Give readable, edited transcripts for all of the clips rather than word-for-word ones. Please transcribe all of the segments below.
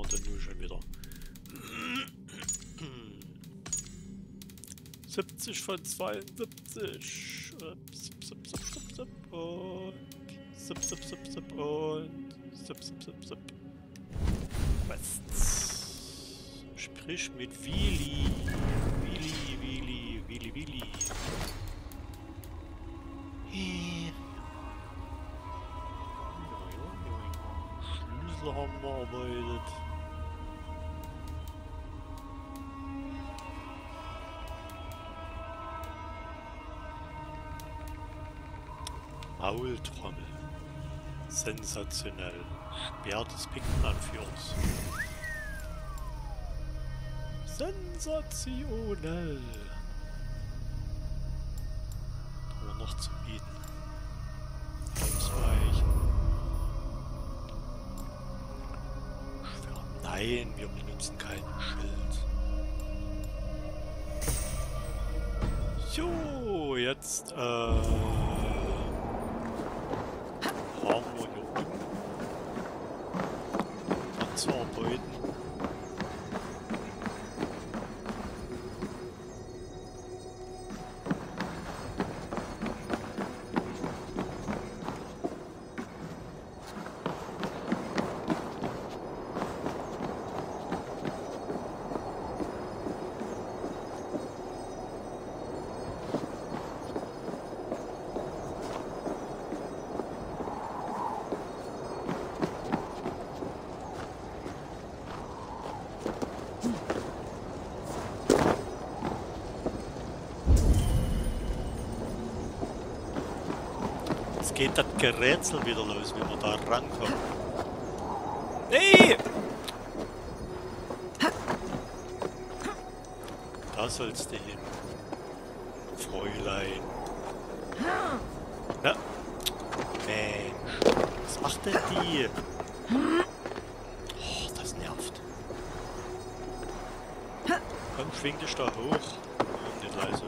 denn nun schon wieder? 70 von 72. Zip, zip, zip, zip, zip. Und zip, zip, zip, zip. Und zip, zip, zip, zip. Was? Sprich mit Willi. Willi. Schlüssel haben wir arbeitet. Maultrommel. Sensationell. Speer des Piktenanführers. Sensationell. Was haben wir noch zu bieten? Ausweichen. Schwärmen. Nein, wir benutzen kein Schild. So, jetzt haben wir hier unten anzuarbeiten. Geht das Gerätsel wieder los, wie wir da rankommen. Nee! Da sollst du hin. Fräulein. Na? Mensch. Was macht denn die? Oh, das nervt. Komm, schwing dich da hoch. Oh, nicht leise.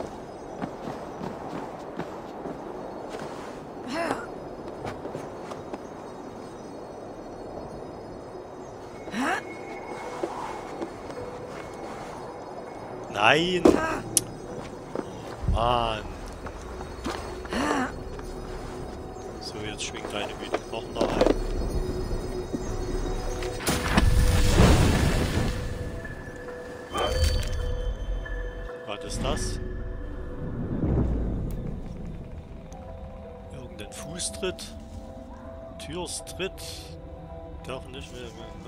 Nein! Oh, Mann! So, jetzt schwingt deine Güte noch da rein. Was ist das? Irgendein Fußtritt? Türstritt? Darf nicht mehr.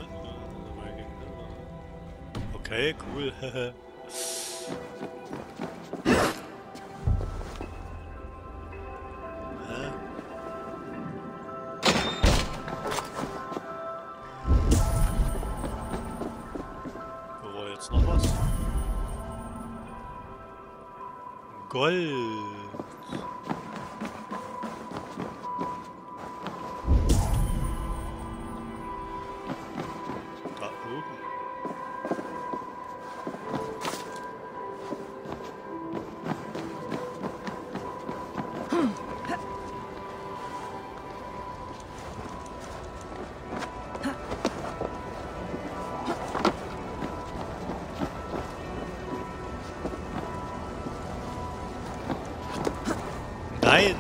Okay, cool. Wo war jetzt noch was? Gold. Da oben. Nein!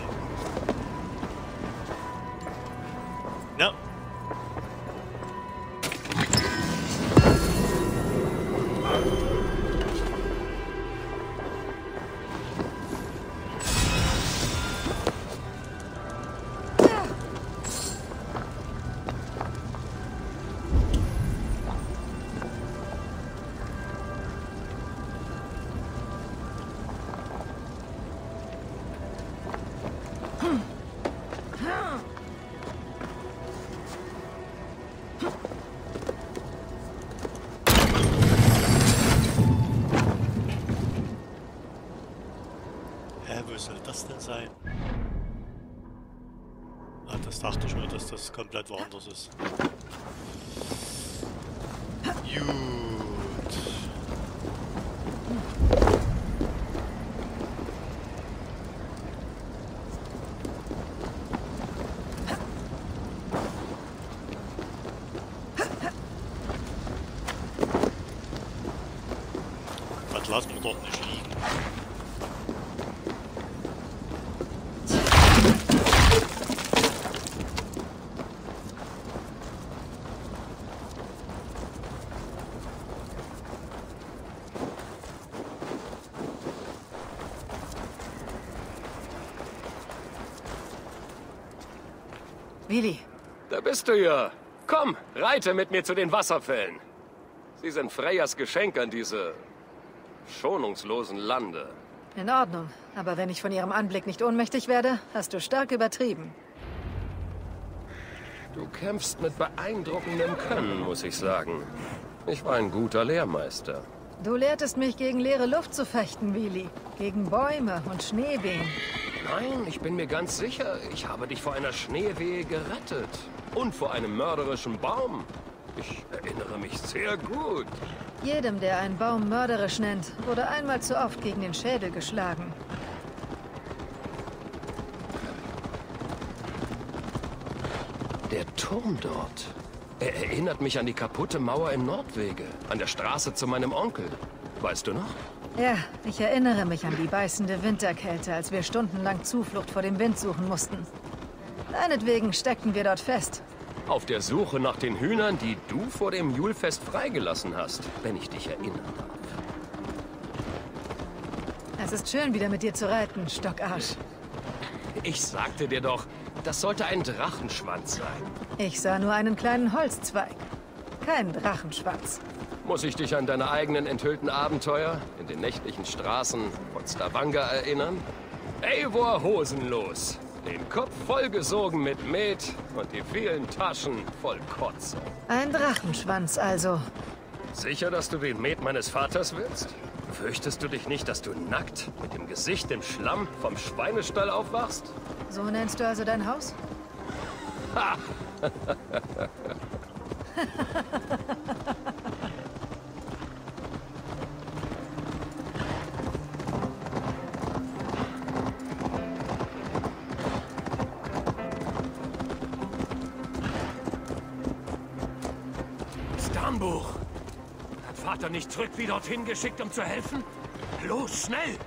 No. Wo soll das denn sein? Ah, das dachte ich mir, dass das komplett woanders ist. Gut. lassen wir doch nicht liegen. Willi. Da bist du ja. Komm, reite mit mir zu den Wasserfällen. Sie sind Freyas Geschenk an diese schonungslosen Lande. In Ordnung. Aber wenn ich von ihrem Anblick nicht ohnmächtig werde, hast du stark übertrieben. Du kämpfst mit beeindruckendem Können, muss ich sagen. Ich war ein guter Lehrmeister. Du lehrtest mich, gegen leere Luft zu fechten, Willi. Gegen Bäume und Schneewehen. Nein, ich bin mir ganz sicher, ich habe dich vor einer Schneewehe gerettet. Und vor einem mörderischen Baum. Ich erinnere mich sehr gut. Jedem, der einen Baum mörderisch nennt, wurde einmal zu oft gegen den Schädel geschlagen. Der Turm dort. Er erinnert mich an die kaputte Mauer im Nordwege. An der Straße zu meinem Onkel. Weißt du noch? Ja, ich erinnere mich an die beißende Winterkälte, als wir stundenlang Zuflucht vor dem Wind suchen mussten. Deinetwegen steckten wir dort fest. Auf der Suche nach den Hühnern, die du vor dem Julfest freigelassen hast, wenn ich dich erinnern darf. Es ist schön, wieder mit dir zu reiten, Stockarsch. Ich sagte dir doch, das sollte ein Drachenschwanz sein. Ich sah nur einen kleinen Holzzweig. Kein Drachenschwanz. Muss ich dich an deine eigenen enthüllten Abenteuer in den nächtlichen Straßen von Stavanger erinnern? Eivor hosenlos. Den Kopf vollgesogen mit Met und die vielen Taschen voll Kotze. Ein Drachenschwanz also. Sicher, dass du den Met meines Vaters willst? Fürchtest du dich nicht, dass du nackt mit dem Gesicht im Schlamm vom Schweinestall aufwachst? So nennst du also dein Haus? Ha! Stammbuch! Hat Vater nicht zurück wie dorthin geschickt, um zu helfen? Los, schnell!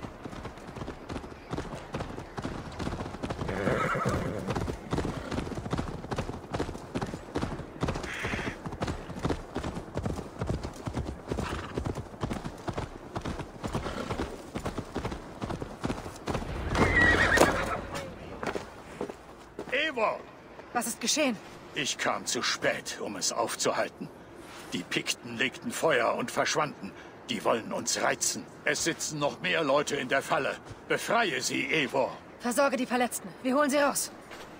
Eivor! Was ist geschehen? Ich kam zu spät, um es aufzuhalten. Die Pikten legten Feuer und verschwanden. Die wollen uns reizen. Es sitzen noch mehr Leute in der Falle. Befreie sie, Eivor. Versorge die Verletzten. Wir holen sie raus.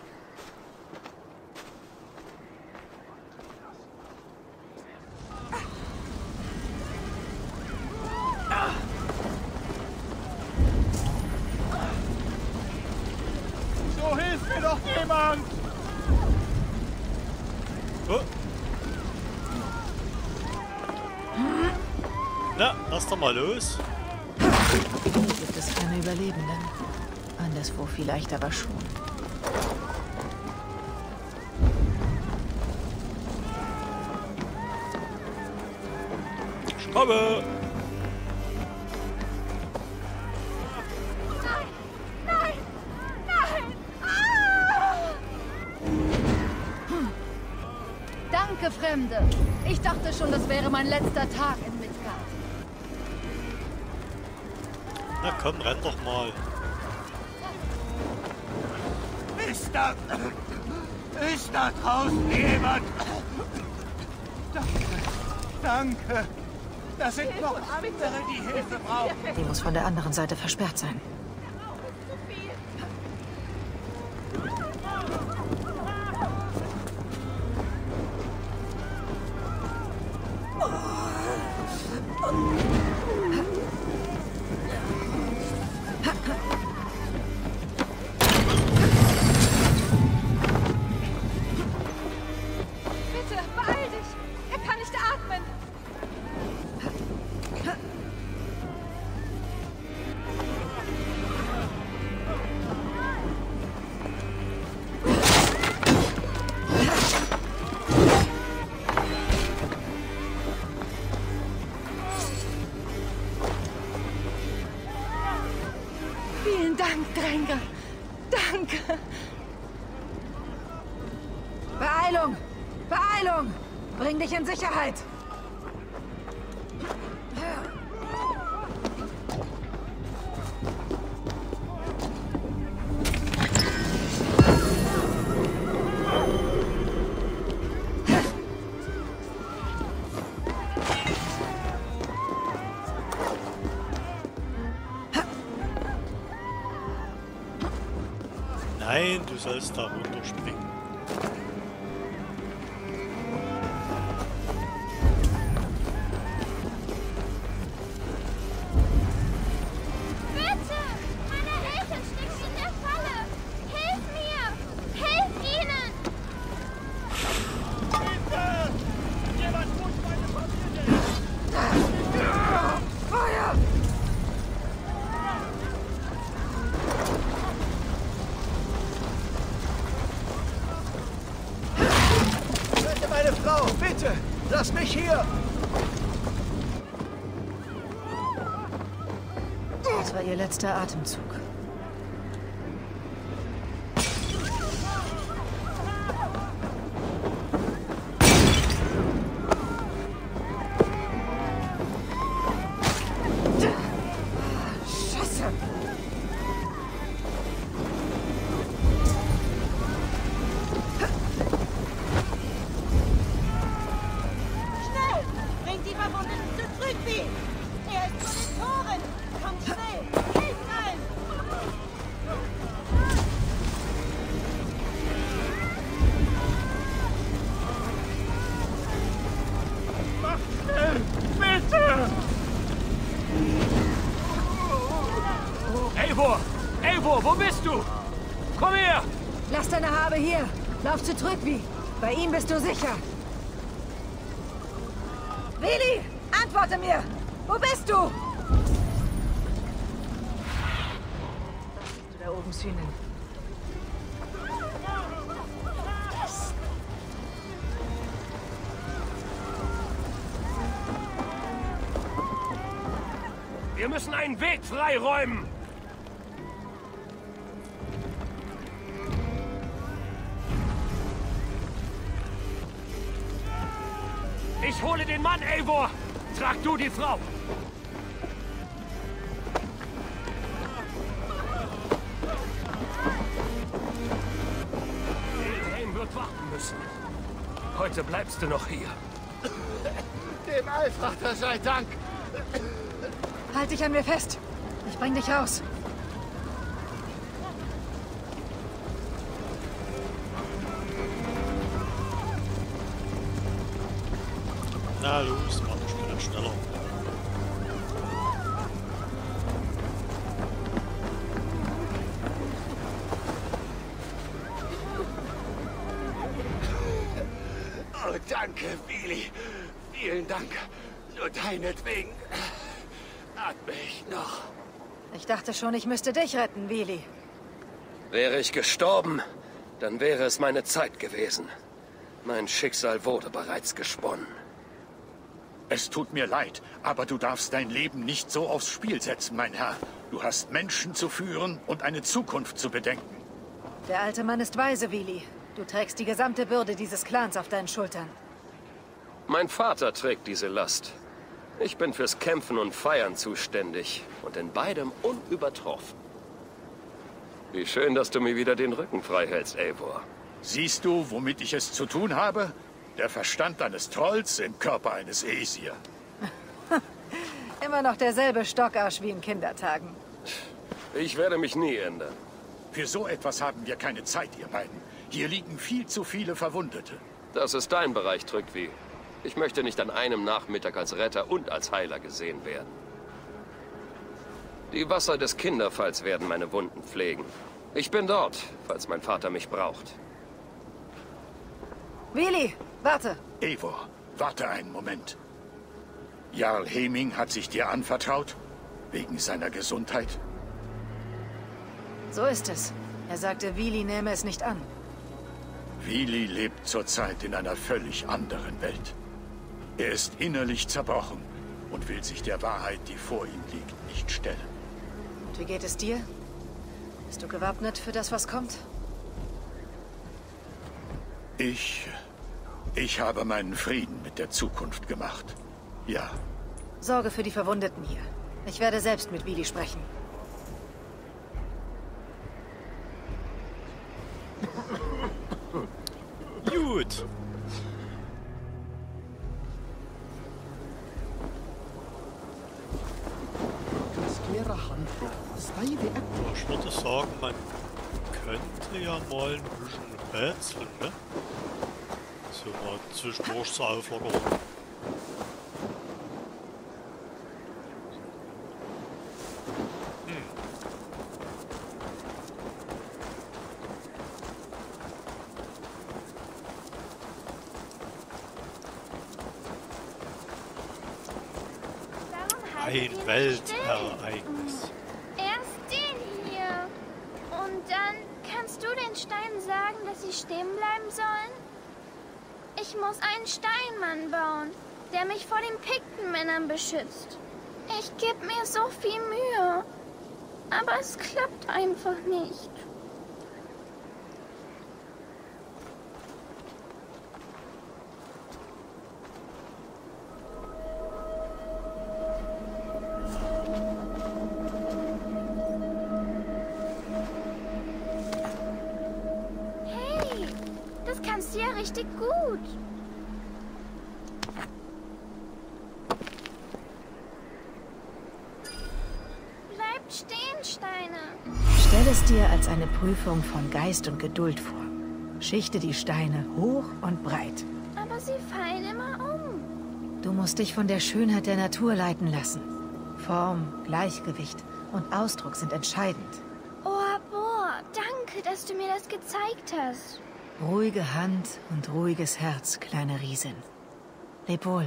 So hilft mir doch jemand! Oh. Na, lass doch mal los. Hier gibt es keine Überlebenden. Anderswo vielleicht aber schon. Schraube! Danke, Fremde. Ich dachte schon, das wäre mein letzter Tag in Midgard. Na komm, renn doch mal. Ist da draußen jemand? Danke. Da sind noch andere, die Hilfe brauchen. Die muss von der anderen Seite versperrt sein. Bitte, beeil dich. Er kann nicht atmen. dich in Sicherheit. Nein, du sollst da runterspringen. Bitte! Meine Eltern stecken in der Falle! Hilf mir! Hilf ihnen! Hilfe! Jemand muss meine Familie! Feuer! Meine Frau, bitte! Lass mich hier! Das war ihr letzter Atemzug. Scheiße! Schnell! Bringt die Verwundeten zu Trügby! Er ist vor den Toren! Kommt schnell! Hilft allen! Eivor! Eivor, wo bist du? Komm her! Lass deine Habe hier. Lauf zu Trügby. Bei ihm bist du sicher. Willi, antworte mir. Wo bist du? Was siehst du da oben, Sühnen? Wir müssen einen Weg freiräumen! Ich hole den Mann, Eivor! Trag du die Frau! Wilhelm wird warten müssen. Heute bleibst du noch hier. Dem Allvater sei Dank! Halt dich an mir fest. Ich bring dich raus. Na los, mach ich mal schneller. Oh, danke, Willi. Vielen Dank. Nur deinetwegen atme ich noch. Ich dachte schon, ich müsste dich retten, Willi. Wäre ich gestorben, dann wäre es meine Zeit gewesen. Mein Schicksal wurde bereits gesponnen. Es tut mir leid, aber du darfst dein Leben nicht so aufs Spiel setzen, mein Herr. Du hast Menschen zu führen und eine Zukunft zu bedenken. Der alte Mann ist weise, Willi. Du trägst die gesamte Bürde dieses Clans auf deinen Schultern. Mein Vater trägt diese Last. Ich bin fürs Kämpfen und Feiern zuständig und in beidem unübertroffen. Wie schön, dass du mir wieder den Rücken frei hältst, Eivor. Siehst du, womit ich es zu tun habe? Der Verstand eines Trolls im Körper eines Aesir. Immer noch derselbe Stockarsch wie in Kindertagen. Ich werde mich nie ändern. Für so etwas haben wir keine Zeit, ihr beiden. Hier liegen viel zu viele Verwundete. Das ist dein Bereich, Trügvi. Ich möchte nicht an einem Nachmittag als Retter und als Heiler gesehen werden. Die Wasser des Kinderfalls werden meine Wunden pflegen. Ich bin dort, falls mein Vater mich braucht. Willi, warte. Eivor, warte einen Moment. Jarl Heming hat sich dir anvertraut? Wegen seiner Gesundheit? So ist es. Er sagte, Willi nehme es nicht an. Willi lebt zurzeit in einer völlig anderen Welt. Er ist innerlich zerbrochen und will sich der Wahrheit, die vor ihm liegt, nicht stellen. Und wie geht es dir? Bist du gewappnet für das, was kommt? Ich Ich habe meinen Frieden mit der Zukunft gemacht. Ja. Sorge für die Verwundeten hier. Ich werde selbst mit Willi sprechen. Gut. Ich würde sagen, man könnte ja mal ein bisschen rätseln, ne? So mal zwischendurch zur Auflockerung. Ein Weltereignis. Erst den hier. Und dann kannst du den Steinen sagen, dass sie stehen bleiben sollen? Ich muss einen Steinmann bauen, der mich vor den Piktenmännern beschützt. Ich gebe mir so viel Mühe. Aber es klappt einfach nicht. Das ist ja richtig gut. Bleibt stehen, Steine. Stell es dir als eine Prüfung von Geist und Geduld vor. Schichte die Steine hoch und breit. Aber sie fallen immer um. Du musst dich von der Schönheit der Natur leiten lassen. Form, Gleichgewicht und Ausdruck sind entscheidend. Oh, boah, danke, dass du mir das gezeigt hast. Ruhige Hand und ruhiges Herz, kleine Riesin. Leb wohl.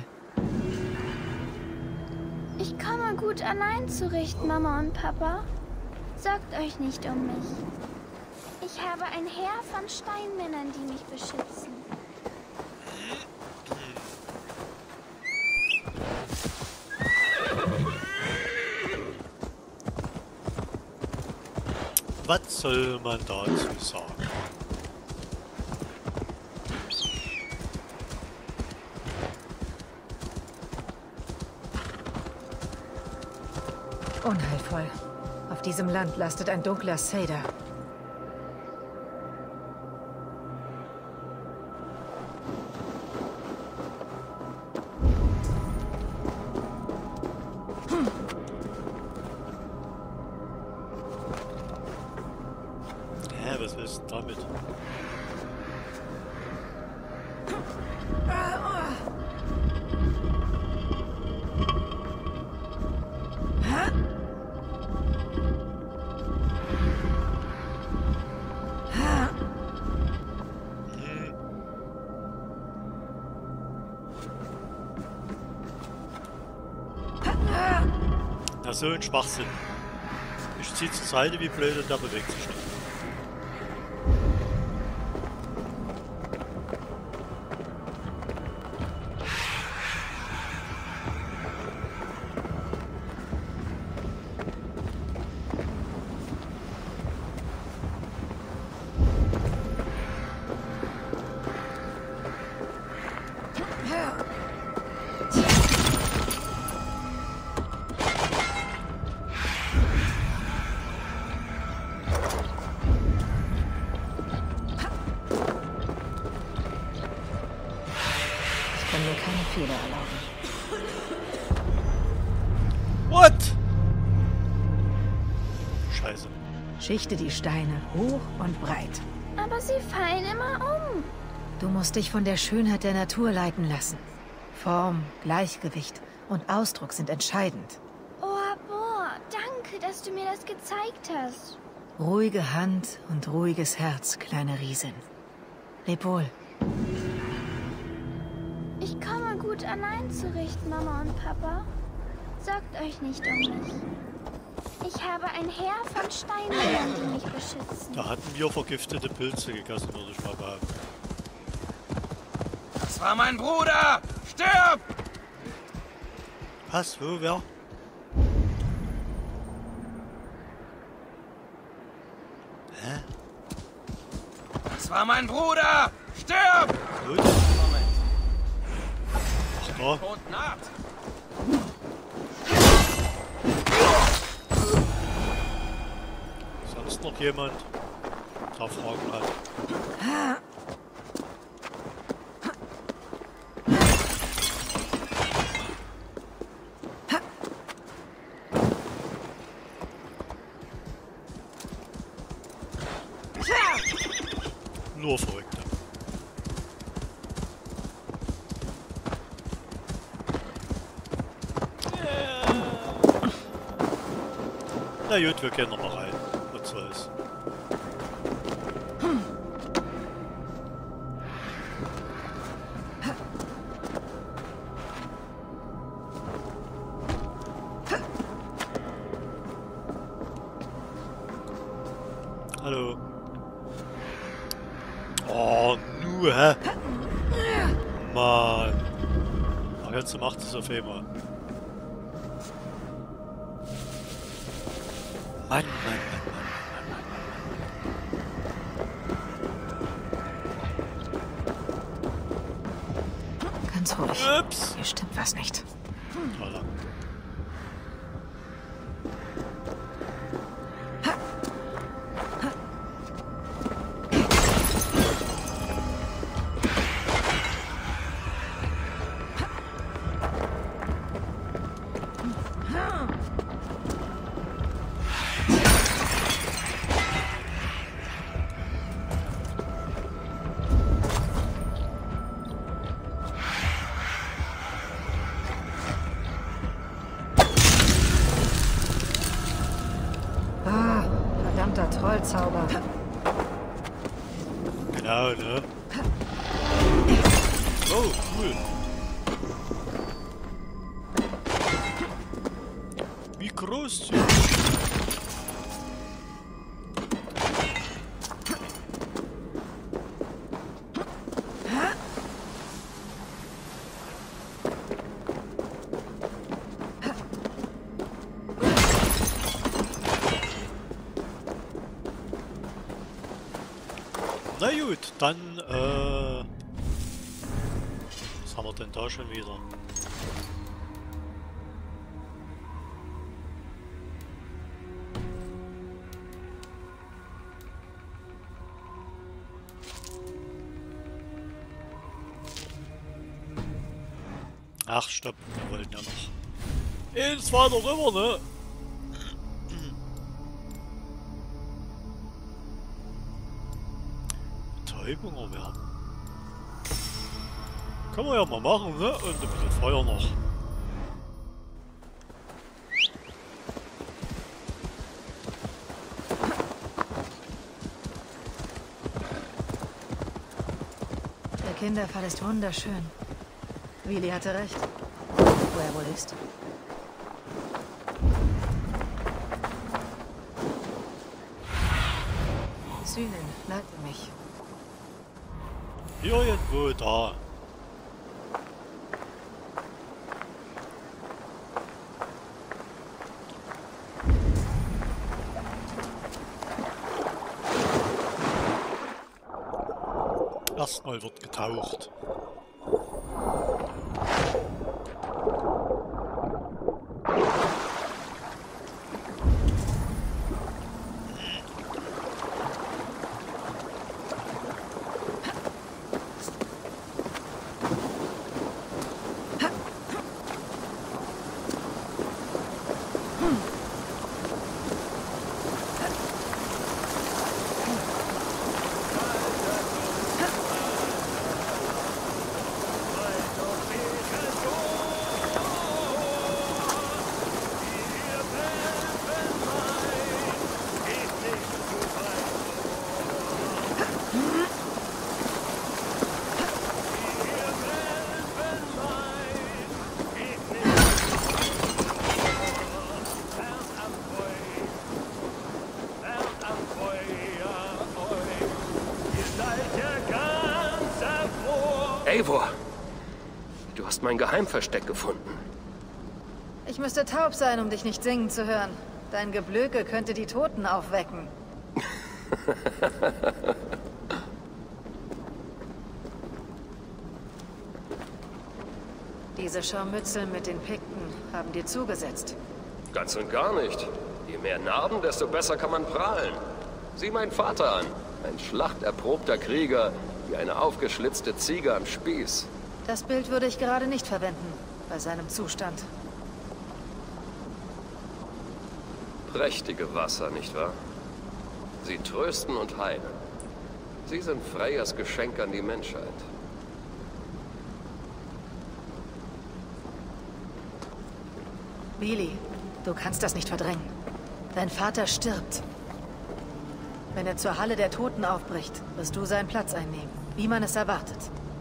Ich komme gut allein zurecht, Mama und Papa. Sorgt euch nicht um mich. Ich habe ein Heer von Steinmännern, die mich beschützen. Was soll man dazu sagen? Unheilvoll. Auf diesem Land lastet ein dunkler Seder. Hä, was willst du damit? Na, so ein Schwachsinn. Ich zieh zur Seite wie blöd und da bewegt sich nicht. Ich kann mir keine Fehler erlauben. What? Scheiße. Schichte die Steine hoch und breit. Aber sie fallen immer um. Du musst dich von der Schönheit der Natur leiten lassen. Form, Gleichgewicht und Ausdruck sind entscheidend. Oh, boah, danke, dass du mir das gezeigt hast. Ruhige Hand und ruhiges Herz, kleine Riesin. Leb wohl. Ich komme gut allein zurecht, Mama und Papa. Sorgt euch nicht um mich. Ich habe ein Heer von Steinmännern, die mich beschützen. Da hatten wir vergiftete Pilze gegessen, würde ich mal behaupten. Das war mein Bruder! Stirb! Was? Wo? Wer? Hä? Das war mein Bruder! Stirb! Gut. Moment. So. Tod naht. Sonst noch jemand, der Fragen hat? Nur Verrückte. Na gut, wir gehen noch mal rein. Was soll's. Hallo. Oh, nur, hä? Mann. Ach, jetzt macht es auf einmal. Mann. Ganz ruhig. Ups. Hier stimmt was nicht. Toll. Verdammter Trollzauber. Genau, ne? Oh, cool. Wie groß sind Na gut, dann, was haben wir denn da schon wieder? Ach, stopp, wir wollten ja noch ins weiter rüber, ne? Betäubung erwerben. Kann man ja mal machen, ne? Und ein bisschen Feuer noch. Der Kinderfall ist wunderschön. Willi hatte recht. Wo er wohl ist. Sühnen, leite mich. Irgendwo da. Erstmal wird getaucht. Eivor, du hast mein Geheimversteck gefunden. Ich müsste taub sein, um dich nicht singen zu hören. Dein Geblöke könnte die Toten aufwecken. Diese Scharmützel mit den Pikten haben dir zugesetzt. Ganz und gar nicht. Je mehr Narben, desto besser kann man prahlen. Sieh meinen Vater an. Ein schlachterprobter Krieger, wie eine aufgeschlitzte Ziege am Spieß. Das Bild würde ich gerade nicht verwenden, bei seinem Zustand. Prächtige Wasser, nicht wahr? Sie trösten und heilen. Sie sind Freyas Geschenk an die Menschheit. Billy, du kannst das nicht verdrängen. Dein Vater stirbt. Wenn er zur Halle der Toten aufbricht, wirst du seinen Platz einnehmen, wie man es erwartet.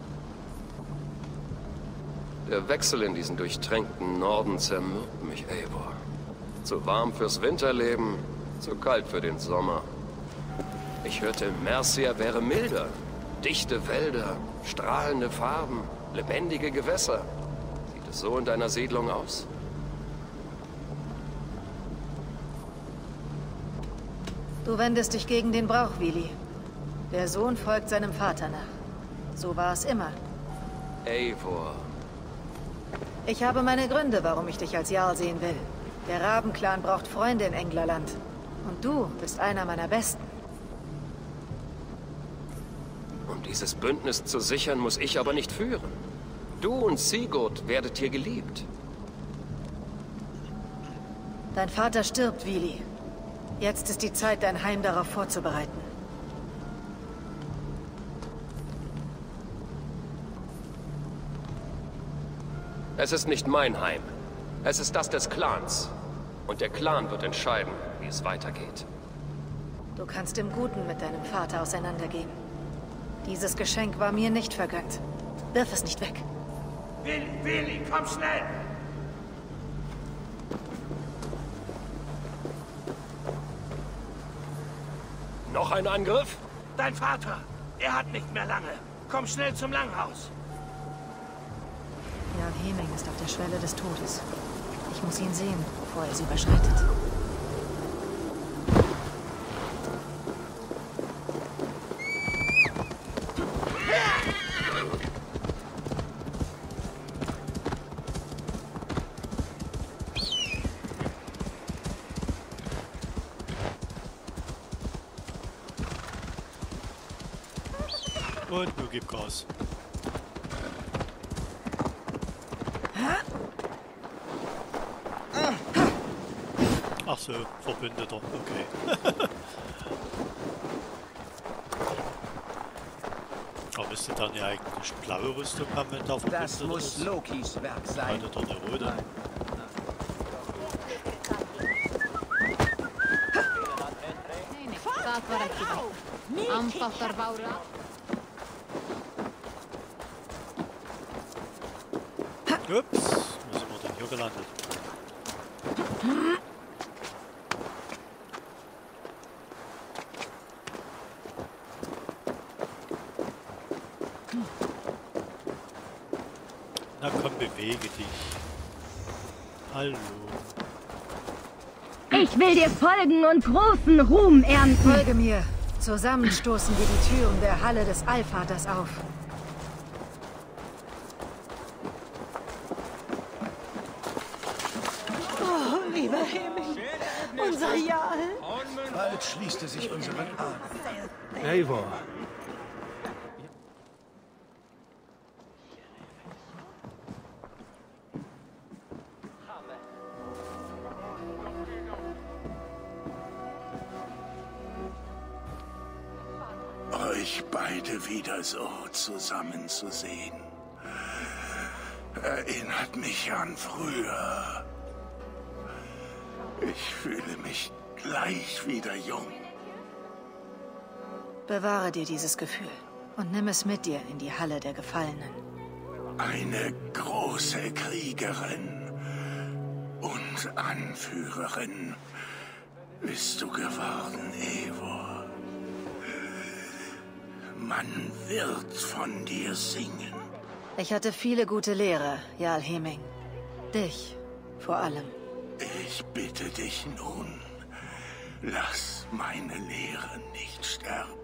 Der Wechsel in diesen durchtränkten Norden zermürbt mich, Eivor. Zu warm fürs Winterleben, zu kalt für den Sommer. Ich hörte, Mercia wäre milder. Dichte Wälder, strahlende Farben, lebendige Gewässer. Sieht es so in deiner Siedlung aus? Du wendest dich gegen den Brauch, Willi. Der Sohn folgt seinem Vater nach. So war es immer. Eivor. Ich habe meine Gründe, warum ich dich als Jarl sehen will. Der Rabenclan braucht Freunde in Englerland. Und du bist einer meiner Besten. Um dieses Bündnis zu sichern, muss ich aber nicht führen. Du und Sigurd werdet hier geliebt. Dein Vater stirbt, Willi. Jetzt ist die Zeit, dein Heim darauf vorzubereiten. Es ist nicht mein Heim. Es ist das des Clans. Und der Clan wird entscheiden, wie es weitergeht. Du kannst im Guten mit deinem Vater auseinandergehen. Dieses Geschenk war mir nicht vergönnt. Wirf es nicht weg. Willi, komm schnell! Noch ein Angriff? Dein Vater, er hat nicht mehr lange. Komm schnell zum Langhaus. Jarl Heming ist auf der Schwelle des Todes. Ich muss ihn sehen, bevor er sie überschreitet. Und nur gib Gas. Ach so, Verbündeter, okay. Aber müsste dann ja eigentlich blaue Rüstung haben, wenn da Verbündeter ist. Das muss Lokis Werk sein. Hatte doch eine rote. Ups, wo sind wir denn hier gelandet? Na komm, bewege dich. Hallo. Ich will dir folgen und großen Ruhm ernten. Folge mir. Zusammen stoßen wir die Türen der Halle des Allvaters auf. Oh, lieber Heming, unser Jarl. Bald schließt er sich unseren Armen. Eivor. Euch beide wieder so zusammenzusehen, erinnert mich an früher. Ich fühle mich gleich wieder jung. Bewahre dir dieses Gefühl und nimm es mit dir in die Halle der Gefallenen. Eine große Kriegerin und Anführerin bist du geworden, Eivor. Man wird von dir singen. Ich hatte viele gute Lehrer, Jarl Heming. Dich vor allem. Ich bitte dich nun, lass meine Lehre nicht sterben.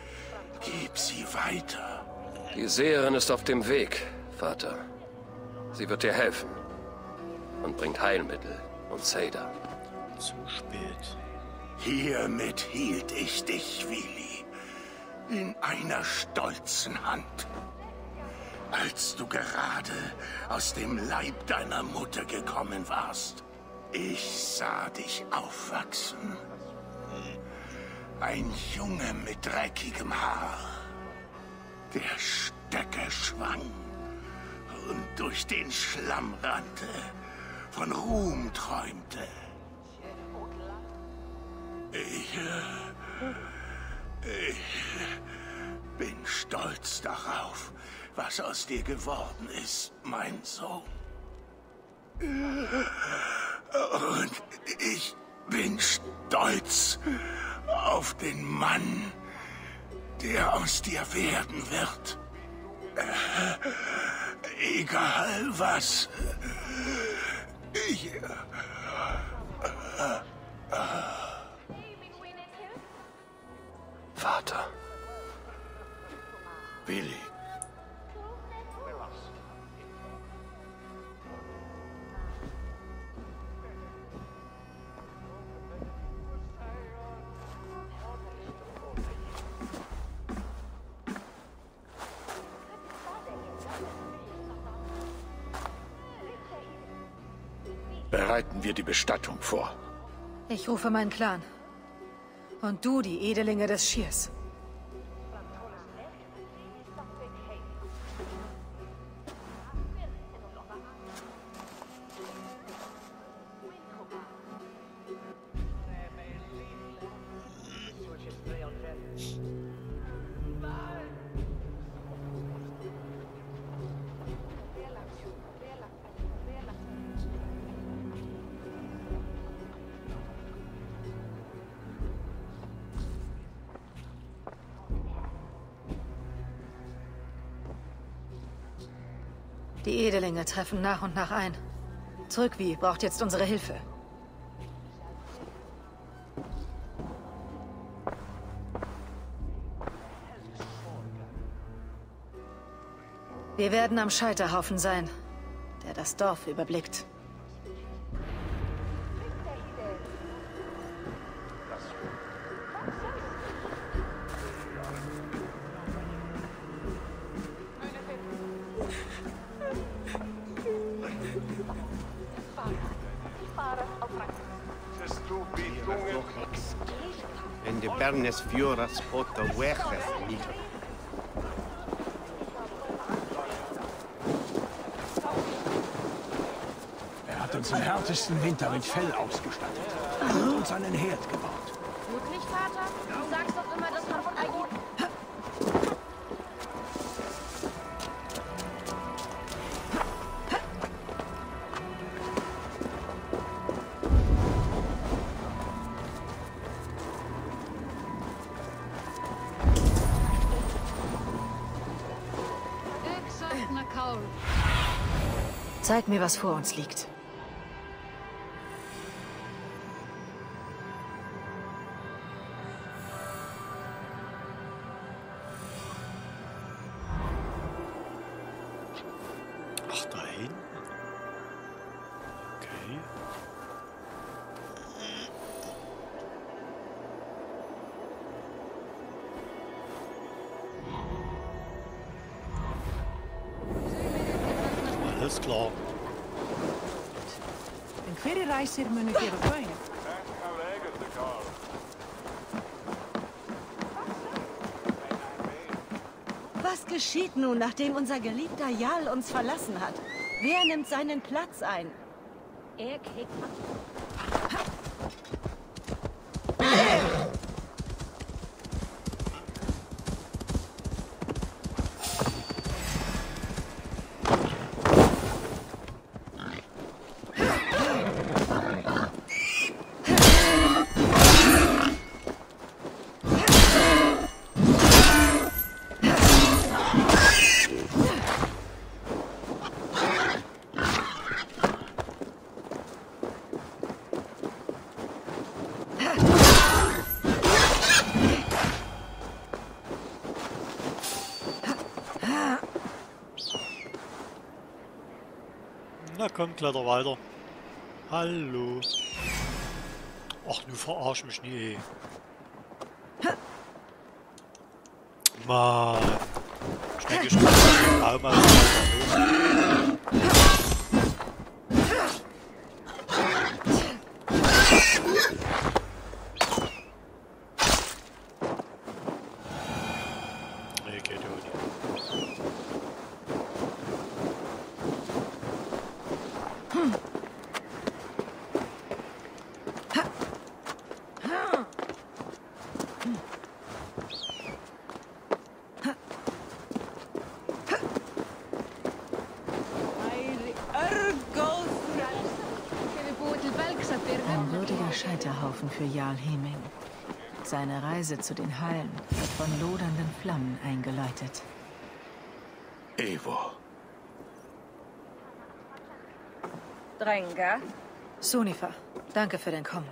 Gib sie weiter. Die Seherin ist auf dem Weg, Vater. Sie wird dir helfen. Und bringt Heilmittel und Seda. Zu spät. Hiermit hielt ich dich, Willi, in einer stolzen Hand. Als du gerade aus dem Leib deiner Mutter gekommen warst. Ich sah dich aufwachsen. Ein Junge mit dreckigem Haar, der Stöcke schwang und durch den Schlamm rannte, von Ruhm träumte. Ich bin stolz darauf, was aus dir geworden ist, mein Sohn. Und ich bin stolz auf den Mann, der aus dir werden wird. Egal was. Vater. Willi. Bereiten wir die Bestattung vor. Ich rufe meinen Clan. Und du die Edelinge des Schiers. Die Edelinge treffen nach und nach ein. Trygvi braucht jetzt unsere Hilfe. Wir werden am Scheiterhaufen sein, der das Dorf überblickt. En de Bernes Fioras Pota Weches nicht. Er hat uns im härtesten Winter mit Fell ausgestattet. Er hat uns einen Herd gebaut. Wirklich, Vater? Du sagst doch immer, dass man von eigenen... Zeig mir, was vor uns liegt. Ach, da hinten. Okay. Alles klar. En hverre reiser munu gera kvæn. Was geschieht nun, nachdem unser geliebter Jarl uns verlassen hat? Wer nimmt seinen Platz ein? Er kriegt... Na komm, kletter weiter. Hallo. Ach, du verarsch mich nie, ey. Mann. Ich denke, ich kann auch mal nee, geht ja nicht. Ein würdiger Scheiterhaufen für Jarl Heming. Seine Reise zu den Hallen wird von lodernden Flammen eingeläutet. Eivor. Drenga? Sunnifer, danke für dein Kommen.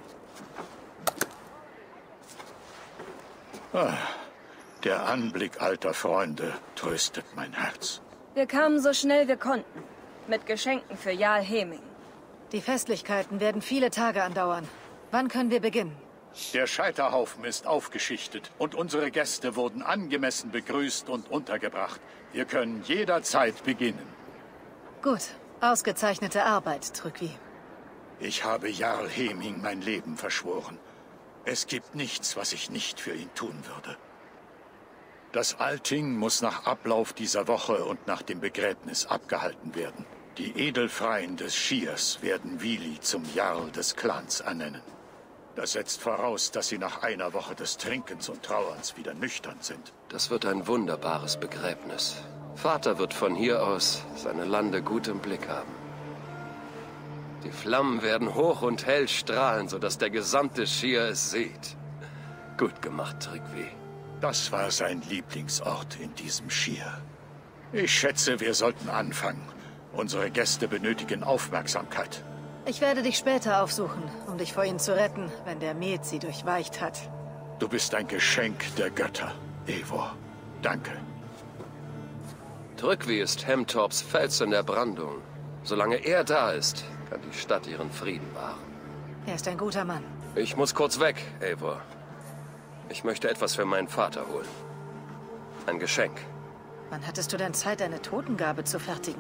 Der Anblick alter Freunde tröstet mein Herz. Wir kamen so schnell wir konnten. Mit Geschenken für Jarl Heming. Die Festlichkeiten werden viele Tage andauern. Wann können wir beginnen? Der Scheiterhaufen ist aufgeschichtet und unsere Gäste wurden angemessen begrüßt und untergebracht. Wir können jederzeit beginnen. Gut, ausgezeichnete Arbeit, Trückvi. Ich habe Jarl Heming mein Leben verschworen. Es gibt nichts, was ich nicht für ihn tun würde. Das Alting muss nach Ablauf dieser Woche und nach dem Begräbnis abgehalten werden. Die Edelfreien des Schiers werden Vili zum Jarl des Clans ernennen. Das setzt voraus, dass sie nach einer Woche des Trinkens und Trauerns wieder nüchtern sind. Das wird ein wunderbares Begräbnis. Vater wird von hier aus seine Lande gut im Blick haben. Die Flammen werden hoch und hell strahlen, sodass der gesamte Schier es sieht. Gut gemacht, Trygvi. Das war sein Lieblingsort in diesem Schier. Ich schätze, wir sollten anfangen. Unsere Gäste benötigen Aufmerksamkeit. Ich werde dich später aufsuchen, um dich vor ihnen zu retten, wenn der Met sie durchweicht hat. Du bist ein Geschenk der Götter, Eivor. Danke. Trygvi ist Hemtorps Fels in der Brandung. Solange er da ist, kann die Stadt ihren Frieden wahren. Er ist ein guter Mann. Ich muss kurz weg, Eivor. Ich möchte etwas für meinen Vater holen. Ein Geschenk. Wann hattest du denn Zeit, eine Totengabe zu fertigen?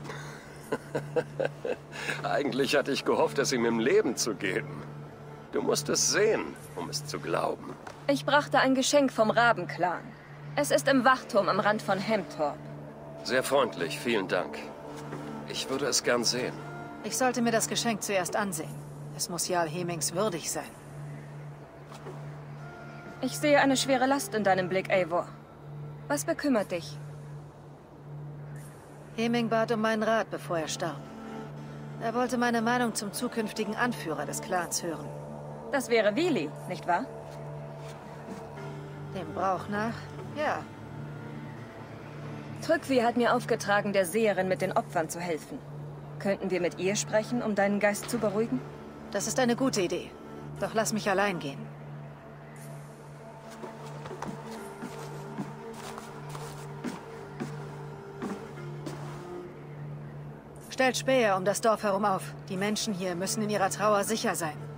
Eigentlich hatte ich gehofft, es ihm im Leben zu geben. Du musst es sehen, um es zu glauben. Ich brachte ein Geschenk vom Rabenclan. Es ist im Wachturm am Rand von Hemtorp. Sehr freundlich, vielen Dank. Ich würde es gern sehen. Ich sollte mir das Geschenk zuerst ansehen. Es muss Jarl Hemings würdig sein. Ich sehe eine schwere Last in deinem Blick, Eivor. Was bekümmert dich? Heming bat um meinen Rat, bevor er starb. Er wollte meine Meinung zum zukünftigen Anführer des Clans hören. Das wäre Vili, nicht wahr? Dem Brauch nach, ja. Trygvi hat mir aufgetragen, der Seherin mit den Opfern zu helfen. Könnten wir mit ihr sprechen, um deinen Geist zu beruhigen? Das ist eine gute Idee. Doch lass mich allein gehen. Stellt Späher um das Dorf herum auf. Die Menschen hier müssen in ihrer Trauer sicher sein.